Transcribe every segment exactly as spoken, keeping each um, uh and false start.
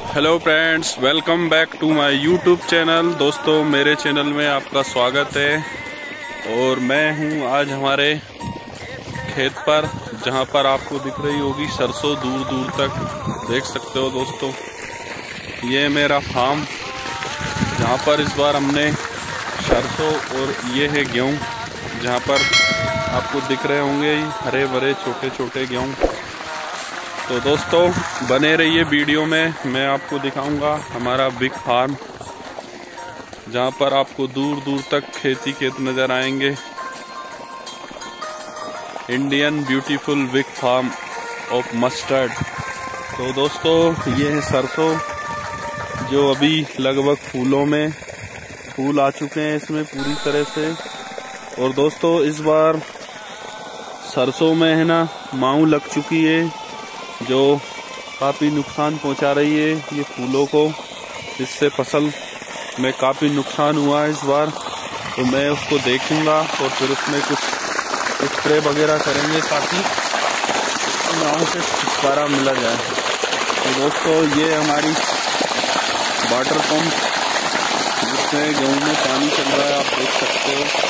Hello friends, welcome back to my YouTube channel. दोस्तों, मेरे channel में आपका स्वागत है। और मैं हूं आज हमारे खेत पर, जहां पर आपको दिख रही होगी सरसों दूर दूर तक, देख सकते हो दोस्तों। ये मेरा फार्म, जहां पर इस बार हमने सरसों और ये है गेहूं, जहां पर आपको दिख रहे होंगे हरे भरे छोटे छोटे गेहूं। तो दोस्तों, बने रहिए वीडियो में, मैं आपको दिखाऊंगा हमारा बिग फार्म, जहां पर आपको दूर दूर तक खेती खेत नजर आएंगे। Indian beautiful big farm of mustard. तो दोस्तों, ये है सरसों, जो अभी लगभग फूलों में फूल आ चुके हैं इसमें पूरी तरह से। और दोस्तों, इस बार सरसों में है ना माऊ लग चुकी है, जो काफ़ी नुकसान पहुंचा रही है ये फूलों को। इससे फसल में काफ़ी नुकसान हुआ है इस बार। तो मैं उसको देखूंगा और फिर उसमें कुछ स्प्रे वगैरह करेंगे ताकि माऊ से छुटकारा मिला जाए। तो दोस्तों, ये हमारी वाटर पंप, जिसमें गेहूं में पानी चल रहा है, आप देख सकते हो।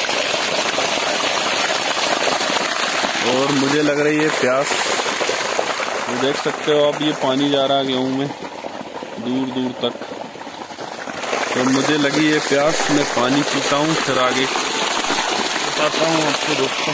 और मुझे लग रही है प्यास, तो देख सकते हो आप, ये पानी जा रहा है गेहूं में दूर दूर तक। तो मुझे लगी है प्यास, मैं पानी पीता हूँ, फिर आगे बताता हूँ आपको दोस्तों।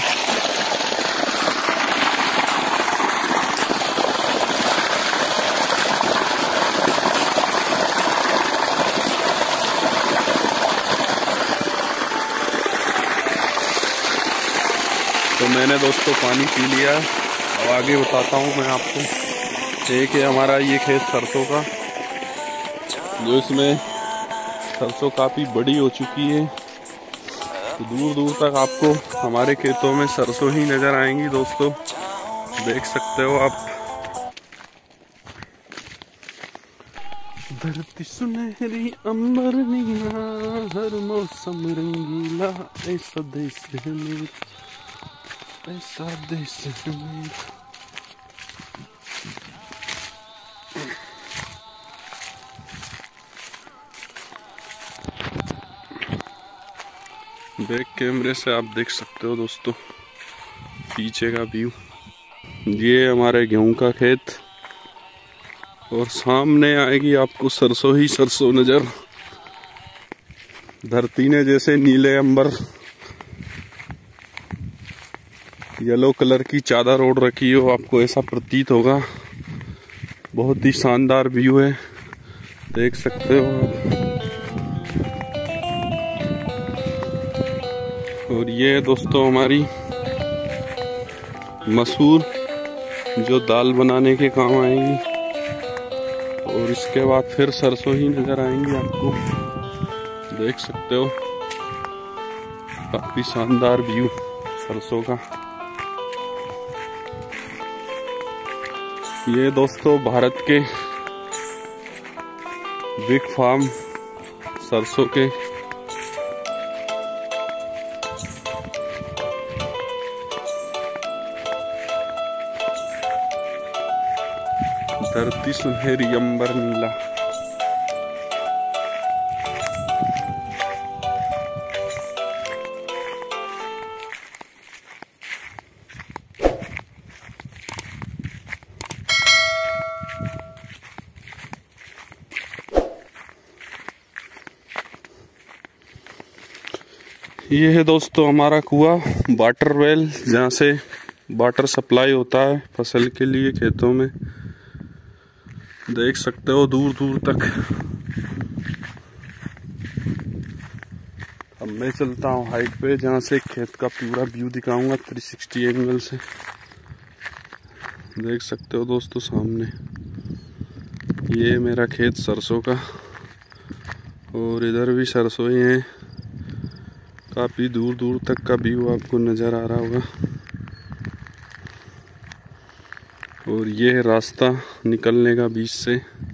तो मैंने दोस्तों पानी पी लिया, अब आगे बताता हूँ मैं आपको। एक है हमारा ये खेत सरसों का, जो इसमें सरसों काफ़ी बड़ी हो चुकी है। तो दूर दूर तक आपको हमारे खेतों में सरसों ही नज़र आएंगी दोस्तों, देख सकते हो आप। धरती सुनहरी अंबर नीला, हर मौसम रंगीला, ऐसा देश है मेरा, ऐसा देश है मेरा। बैक कैमरे से आप देख सकते हो दोस्तों पीछे का व्यू। ये हमारे गेहूं का खेत, और सामने आएगी आपको सरसों ही सरसों नजर। धरती ने जैसे नीले अंबर येलो कलर की चादर ओढ़ रखी हो, आपको ऐसा प्रतीत होगा। बहुत ही शानदार व्यू है, देख सकते हो आप। और ये है दोस्तों हमारी मसूर, जो दाल बनाने के काम आएंगी। और इसके बाद फिर सरसों ही नजर आएंगी आपको, देख सकते हो। काफी शानदार व्यू सरसों का। ये दोस्तों भारत के बिग फार्म सरसों के धरती सुनहरी अंबर नीला। ये है दोस्तों हमारा कुआं, वाटर वेल, जहाँ से वाटर सप्लाई होता है फसल के लिए खेतों में। देख सकते हो दूर दूर तक। अब मैं चलता हूँ हाइट पे, जहाँ से खेत का पूरा व्यू दिखाऊंगा तीन सौ साठ एंगल से। देख सकते हो दोस्तों सामने, ये मेरा खेत सरसों का, और इधर भी सरसों ही है। काफ़ी दूर दूर तक का व्यू आपको नज़र आ रहा होगा। और ये है रास्ता निकलने का बीच से।